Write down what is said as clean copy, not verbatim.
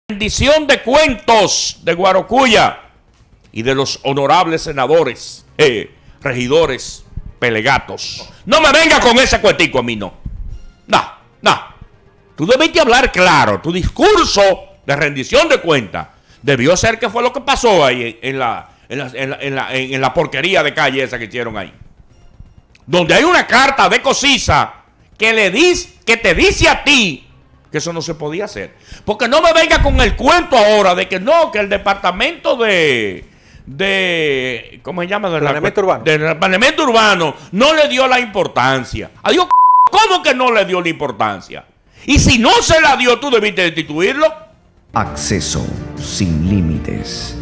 rendición de cuentos de Guarocuya y de los honorables senadores, regidores, pelegatos. No me venga con ese cuentico a mí, no. No. Tú debiste hablar claro. Tu discurso de rendición de cuentas debió ser que fue lo que pasó ahí en la porquería de calle esa que hicieron ahí. Donde hay una carta de Cosiza que te dice a ti que eso no se podía hacer. Porque no me venga con el cuento ahora de que no, que el departamento de ¿cómo se llama? Planeamiento urbano. Del planeamiento urbano no le dio la importancia. Adiós, ¿cómo que no le dio la importancia? Y si no se la dio, tú debiste destituirlo. Acceso sin límites.